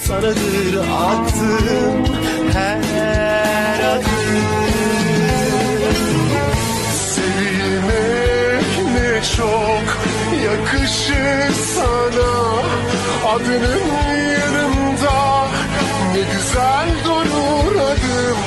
sanadır attığım her adım. Sevmek ne çok yakışır sana, adının yanında ne güzel durur adım.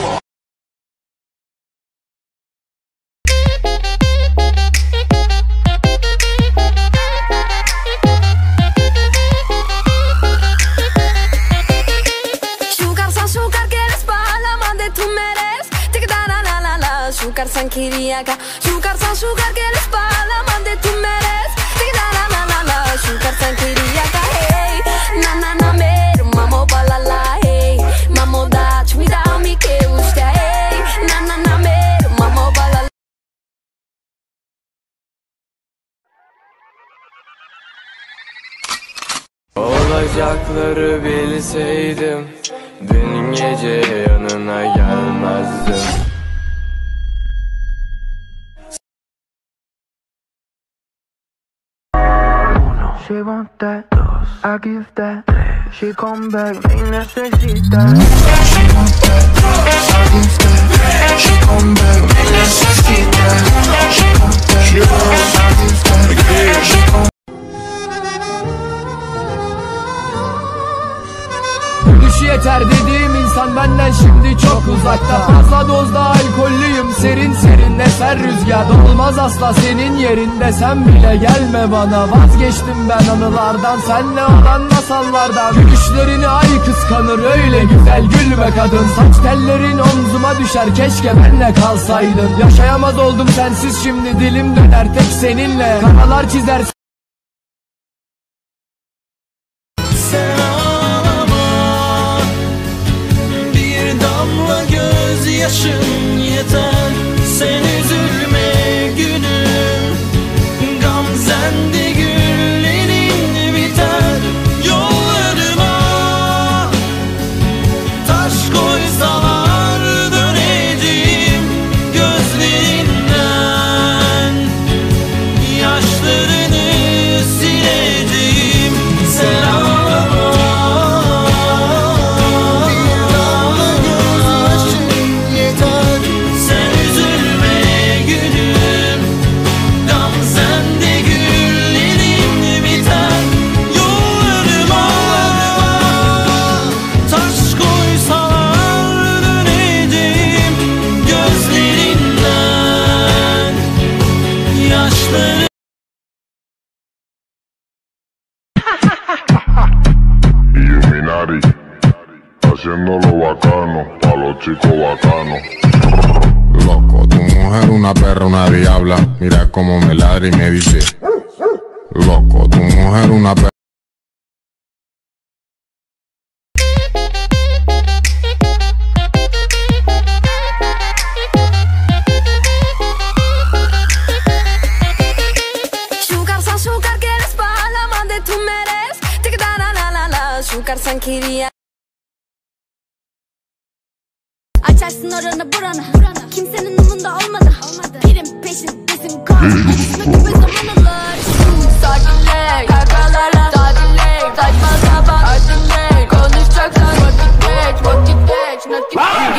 Azúcar sanquiriaca, azúcar san azúcar que la espalda mande tu mereces. Tigda la la la la, azúcar sanquiriaca, hey. Na na na mero, mamo balala, hey. Mamo da, me dá me que usta, hey. Na na na mero, mamo balala. Olacakları bilseydim dün gece yanına gelmezdim. She want that, I give that. She come back, me necesita. She want that, I give that. She come back, me necesita. She want that, I give that. She come. Gülüşü yeter dediğim insan benden şimdi çok uzakta. Fazla dozda alkollüyüm, serin serin eser rüzgar. Olmaz asla senin yerinde, sen bile gelme bana. Vazgeçtim ben anılardan, senle olan masallardan. Gülüşlerini ay kıskanır, öyle güzel gülme kadın. Saç tellerin omzuma düşer, keşke benle kalsaydın. Yaşayamaz oldum sensiz, şimdi dilim döner tek seninle. Karalar çizer. Yaşın yeter, sen üzülme gülüm. Gamzende güllerin biter. Yollarıma taş koysalar döneceğim gözlerinden. Yaşlarını sileceğim. Sen ağlama. Illuminati, haciendo lo bacano, pa' los chicos bacanos. Loco, tu mujer una perra, una diabla. Mira cómo me ladra y me dice. Loco, tu mujer una perra. Azúcar sanquiriya. Açarsın oranı burana, kimsenin umunda olmadı. Pirim peşindesin kan, acısına gibi zaman alır. Sakinle, kakalarla, sakinle, saçma sapan ardınle. Konuşacaksan vakit geç, nakit.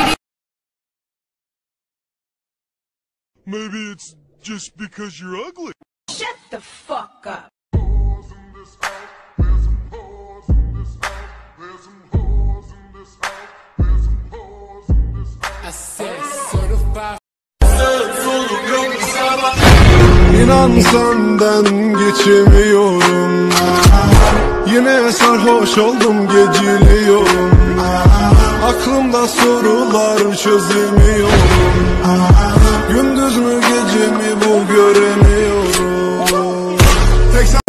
Maybe it's just because you're ugly. Shut the fuck up. İnan senden geçemiyorum. Yine sarhoş oldum, geciliyorum. Aklımda sorular çözemiyorum. Gündüz mü gece mi bu göremiyorum. Tek sen...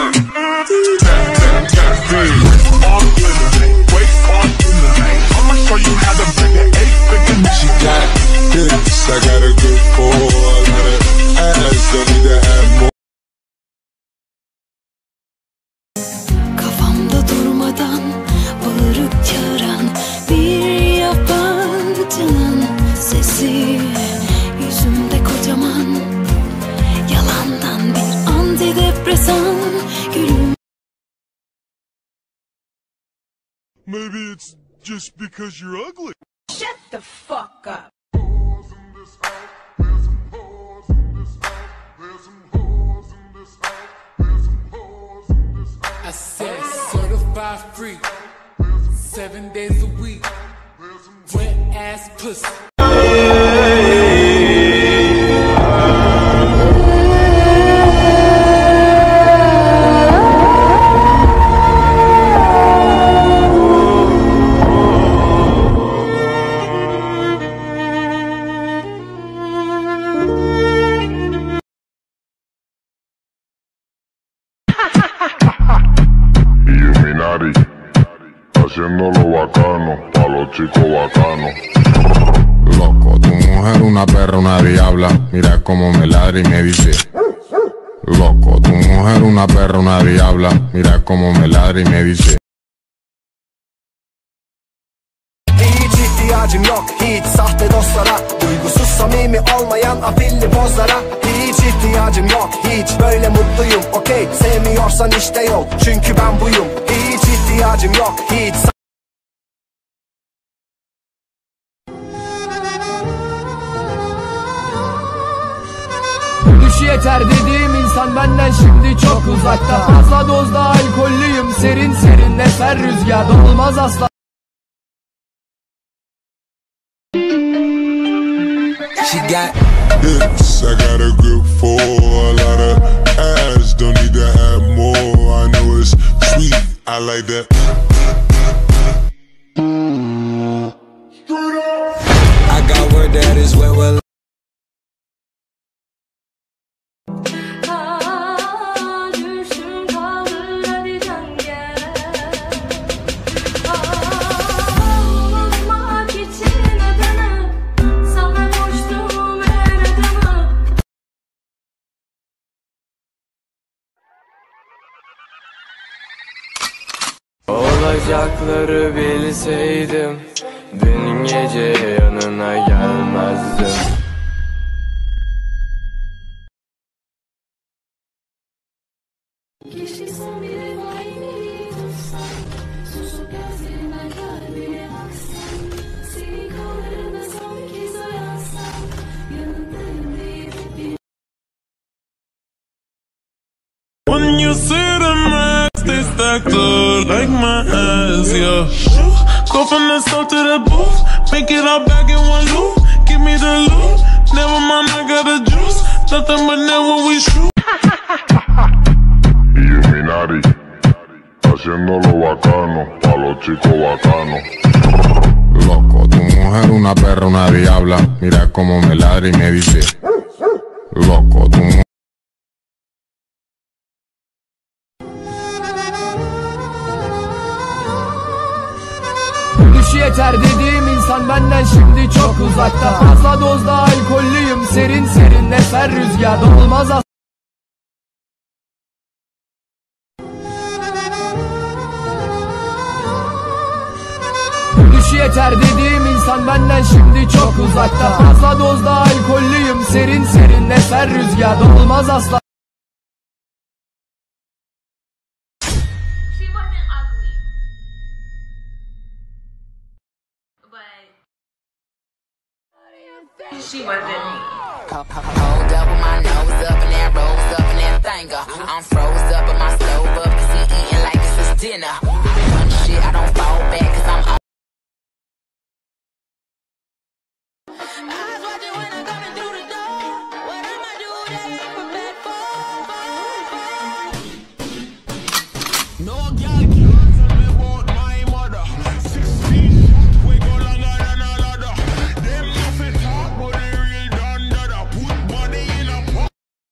I got a good pull, I got an ass, don't need to have more. Kafamda durmadan bağırıp çağıran bir yabancının sesi, yüzümde kocaman yalan maybe it's just because you're ugly. Shut the fuck up. I said certified free, 7 days a week, wet ass pussy. Illuminati, haciéndolo bacano, pa' los chicos bacanos. Loco, tu mujer una perra, una diabla, mira cómo me ladra y me dice. Loco, tu mujer una perra, una diabla, mira cómo me ladra y me dice. Hiç ihtiyacım yok hiç sahte dostlara, duygusuz samimi olmayan afilli pozlara. Hiç ihtiyacım yok hiç, böyle mutluyum okey. Sevmiyorsan işte yol, çünkü ben buyum. Hiç ihtiyacım yok hiç. Düş yeter dediğim insan benden şimdi çok uzakta. Fazla dozda alkollüyüm, serin serin eser rüzgar. Olmaz asla. She got This, I got a grip for a lot of ass. Don't need to have more. I know it's sweet. I like that. I got word that is where we're. düşün kaldır hadi can gel. Olmak için adını sana koştum her adımı. Olacakları bilseydim dün gece yanına gelmezdim. Kişisin biri aynı tutsan, susup gözlerine kalbine baksan, seni kollarına son kez uyansam, yanındayım deyip bir. When you see them racks, they stacked up like my ass, yeah. Go from the south to the booth, make it all back in one loop. Give me the loot, never mind, I got the juice. Nothing but never we shoot. Illuminati, haciéndolo bacano, pa' los chicos bacanos. Loco, tu mujer una perra, una diabla, mira cómo me ladra y me dice. Loco, tu mujer. Düş yeter dediğim insan benden şimdi çok uzakta. Fazla dozda alkollüyüm, serin serin eser rüzgar. Olmaz asla. Düş yeter dediğim insan benden şimdi çok uzakta. Fazla dozda alkollüyüm, serin serin eser rüzgar. Olmaz asla. She wasn't ugly, but she wasn't me. Hold up with my nose up and that rose up and that thanger. I'm froze up but my stove up cause he eating like this is dinner. I run shit, I don't fall back cause I'm on. Eyes watching when I'm coming through the door. What I'ma do that I'm prepared for. No girl can tell me about my mother. 16, we go longer than a ladder. Them nothing talk, but they real done dada. Put body in a pot.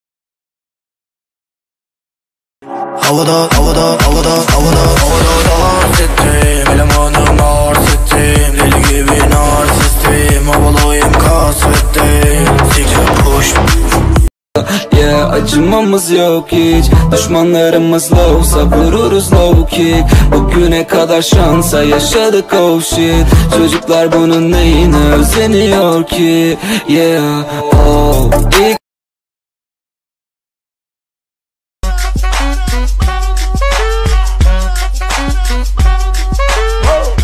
Havada, havada, havada, havada, havada dans ettim. Elemanım narsistim, deli gibi narsistim. Havalıyım kasvettim, siktir push. Yeah, acımamız yok hiç. Düşmanlarımızla olsa vururuz low kick. Bugüne kadar şansa yaşadık oh shit. Çocuklar bunun neyine özeniyor ki? Yeah, oh ilk Whoa.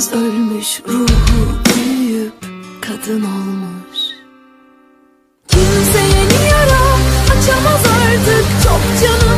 Kız ölmüş, ruhu büyüyüp kadın olmuş. Kimse yeni yara açamaz artık, çok canım